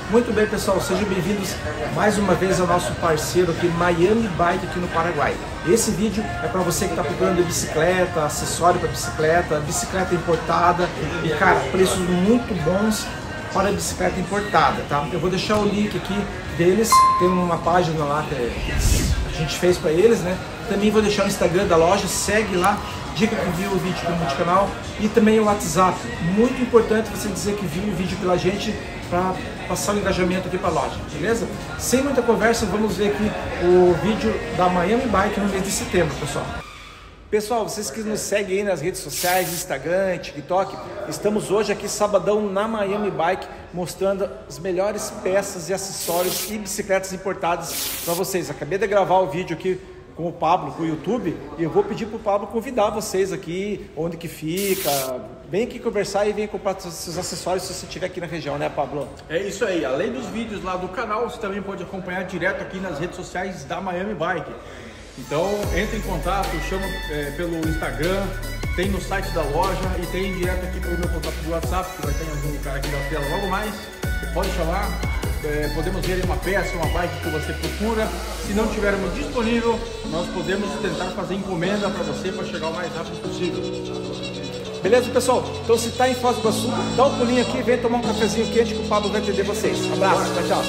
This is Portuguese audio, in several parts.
Muito bem, pessoal, sejam bem-vindos mais uma vez ao nosso parceiro aqui, Miami Bike, aqui no Paraguai. Esse vídeo é para você que está procurando bicicleta, acessório para bicicleta, bicicleta importada e, cara, preços muito bons para bicicleta importada, tá? Eu vou deixar o link aqui deles, tem uma página lá que a gente fez para eles, né? Também vou deixar o Instagram da loja, segue lá, diga que viu o vídeo pelo multicanal e também o WhatsApp. Muito importante você dizer que viu o vídeo pela gente para passar o engajamento aqui para a loja, beleza? Sem muita conversa, vamos ver aqui o vídeo da Miami Bike no mês de setembro, pessoal. Pessoal, vocês que nos seguem aí nas redes sociais, Instagram, TikTok, estamos hoje aqui sabadão na Miami Bike mostrando as melhores peças e acessórios e bicicletas importadas para vocês. Acabei de gravar o vídeo aqui com o Pablo, com o YouTube, e eu vou pedir para o Pablo convidar vocês aqui, onde que fica, vem aqui conversar e vem comprar esses acessórios se você estiver aqui na região, né, Pablo? É isso aí, além dos vídeos lá do canal, você também pode acompanhar direto aqui nas redes sociais da Miami Bike. Então, entre em contato, chama pelo Instagram, tem no site da loja e tem direto aqui pelo meu contato do WhatsApp, que vai ter em algum lugar aqui da tela logo mais. Você pode chamar, podemos ver uma peça, uma bike que você procura. Se não tivermos disponível, nós podemos tentar fazer encomenda para você para chegar o mais rápido possível. Beleza, pessoal? Então, se está em Foz do Iguaçu, dá um pulinho aqui, vem tomar um cafezinho quente que o Pablo vai atender vocês. Abraço, tchau, tchau.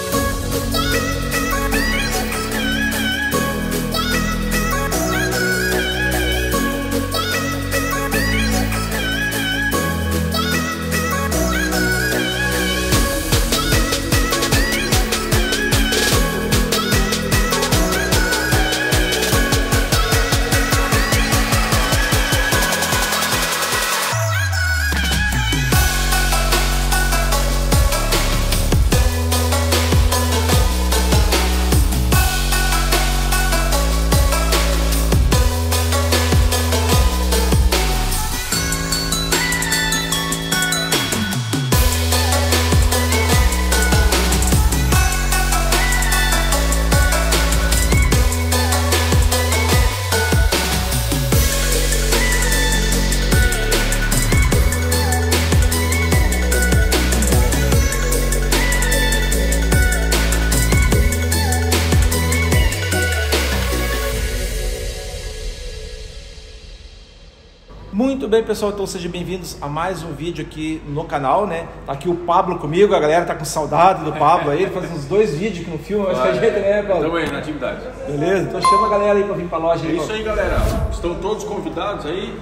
Muito bem, pessoal, então sejam bem-vindos a mais um vídeo aqui no canal, né? Tá aqui o Pablo comigo, a galera tá com saudade do Pablo aí, ele faz uns 2 vídeos que no filme, mas faz jeito, né, Pablo? Estamos aí na atividade. Beleza? Então chama a galera aí pra vir pra loja. É isso aí, galera. Estão todos convidados aí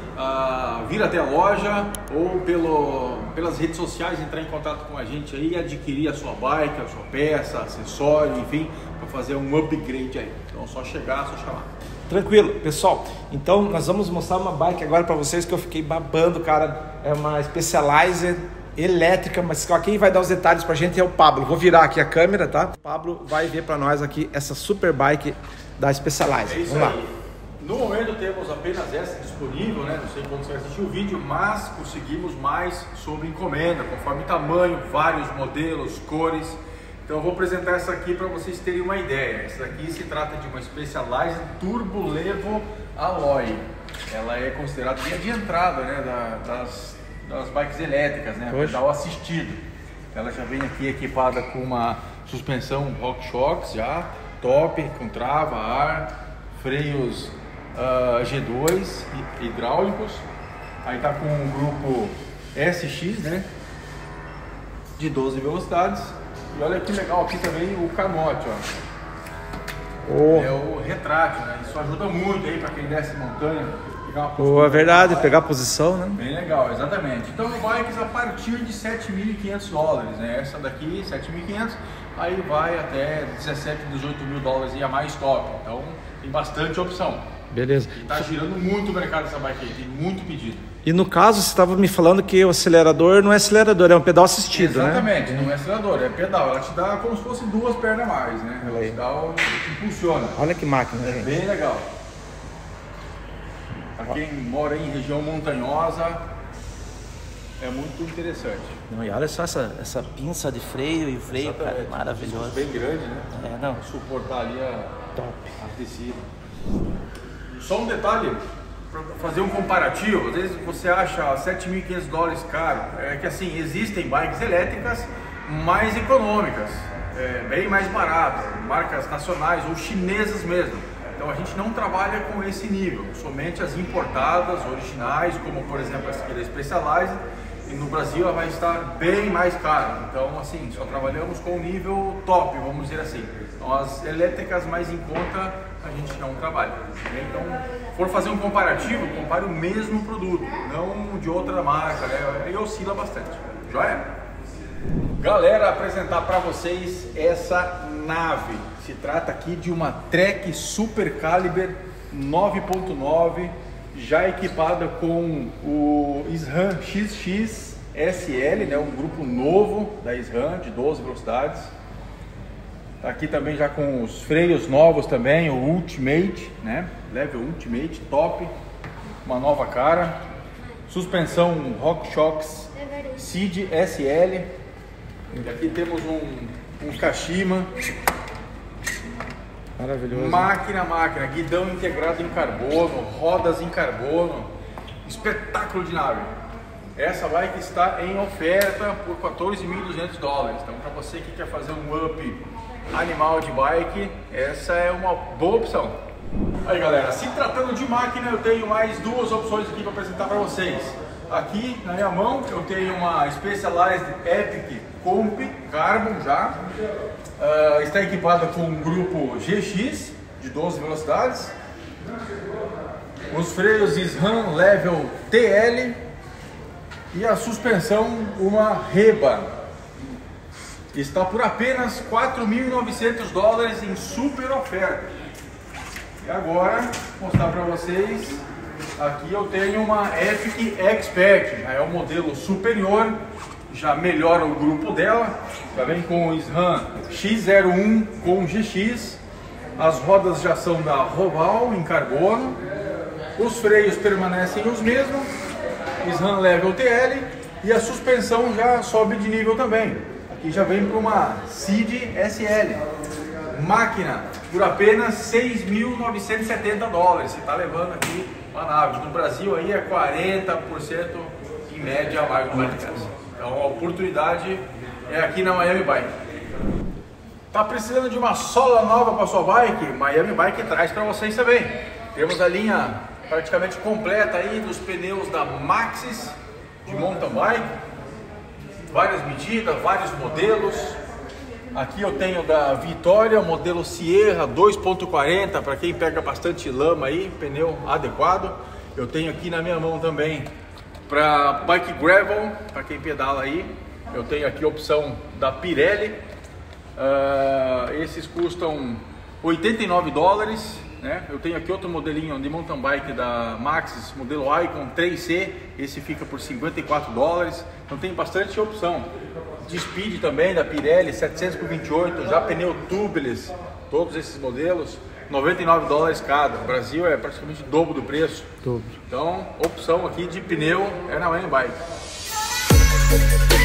a vir até a loja ou pelas redes sociais, entrar em contato com a gente aí e adquirir a sua bike, a sua peça, acessório, enfim, para fazer um upgrade aí. Então é só chegar, só chamar. Tranquilo, pessoal. Então nós vamos mostrar uma bike agora para vocês que eu fiquei babando, cara. É uma Specialized elétrica, mas quem vai dar os detalhes pra gente é o Pablo. Vou virar aqui a câmera, tá? O Pablo vai ver para nós aqui essa super bike da Specialized. É isso vamos aí. lá. No momento temos apenas essa disponível, né? Não sei quando você vai assistir o vídeo, mas conseguimos mais sobre encomenda, conforme tamanho, vários modelos, cores. Então eu vou apresentar essa aqui para vocês terem uma ideia. Essa aqui se trata de uma Specialized Turbo Levo Alloy. Ela é considerada linha de entrada, né, das bikes elétricas, né, pedal assistido. Ela já vem aqui equipada com uma suspensão RockShox já top, com trava, ar, freios G2 hidráulicos. Aí tá com um grupo SX, né, de 12 velocidades. E olha que legal aqui também o canote, ó. É o retrátil, né? Isso ajuda muito aí para quem desce montanha, pegar uma postura. É verdade, pegar a posição, né? Bem legal, exatamente. Então, bikes a partir de $7.500, né? Essa daqui, 7.500, aí vai até 17, 18 mil dólares e a mais top. Então, tem bastante opção. Beleza. E tá girando muito o mercado essa bike aí, tem muito pedido. E no caso, você estava me falando que o acelerador não é acelerador, é um pedal assistido, exatamente, né? Não é acelerador, é pedal. Ela te dá como se fosse 2 pernas a mais, né? Ela te dá o que impulsiona. Olha que máquina, gente. Bem legal. Para quem mora em região montanhosa, é muito interessante. Não, e olha só essa pinça de freio e o freio, exatamente, cara, maravilhoso. Bem grande, né? É, não. Suportar ali a Top. descida. Só um detalhe, para fazer um comparativo, às vezes você acha $7.500 caro, é que assim, existem bikes elétricas mais econômicas, bem mais baratas, marcas nacionais ou chinesas mesmo. Então a gente não trabalha com esse nível, somente as importadas, originais, como por exemplo essa aqui da Specialized, e no Brasil ela vai estar bem mais cara. Então assim, só trabalhamos com o nível top, vamos dizer assim. Então as elétricas mais em conta a gente não trabalha. Então, for fazer um comparativo, compare o mesmo produto, não de outra marca, né? Aí oscila bastante. Joia? Galera, apresentar para vocês essa nave. Se trata aqui de uma Trek Super Caliber 9.9, já equipada com o SRAM XX SL, né? Um grupo novo da SRAM de 12 velocidades. Tá aqui também já com os freios novos também, o Ultimate, né? Level Ultimate, top. Uma nova cara. Suspensão RockShox Seed SL. E aqui temos um Kashima. Maravilhoso. Máquina, guidão integrado em carbono, rodas em carbono. Espetáculo de nave. Essa bike está em oferta por $14.200. Então, para você que quer fazer um up animal de bike, essa é uma boa opção. Aí galera, se tratando de máquina, eu tenho mais duas opções aqui para apresentar para vocês. Aqui na minha mão eu tenho uma Specialized Epic Comp Carbon já. Está equipada com um grupo GX de 12 velocidades. Os freios SRAM Level TL e a suspensão uma Reba. Está por apenas $4.900 em super oferta. E agora, vou mostrar para vocês, aqui eu tenho uma Epic Expert, já é o modelo superior, já melhora o grupo dela, já vem com o SRAM X01 com GX, as rodas já são da Roval em carbono, os freios permanecem os mesmos, SRAM Level TL e a suspensão já sobe de nível também. E já vem para uma Seed SL. Máquina por apenas $6.970. Você está levando aqui uma nave. No Brasil aí é 40% em média a mais do mercado. Então a oportunidade é aqui na Miami Bike. Tá precisando de uma sola nova para sua bike? Miami Bike traz para vocês também. Temos a linha praticamente completa aí dos pneus da Maxxis de mountain bike. Várias medidas, vários modelos. Aqui eu tenho da Vitória, modelo Sierra 2.40, para quem pega bastante lama aí, pneu adequado. Eu tenho aqui na minha mão também para bike gravel, para quem pedala aí. Eu tenho aqui a opção da Pirelli. Esses custam $89, né? Eu tenho aqui outro modelinho de mountain bike da Maxxis, modelo Icon 3C, esse fica por $54. Então tem bastante opção. De Speed também da Pirelli, 700 por 28, já pneu tubeless, todos esses modelos, $99 cada. No Brasil é praticamente o dobro do preço. Dobro. Então, opção aqui de pneu é na Miami Bike.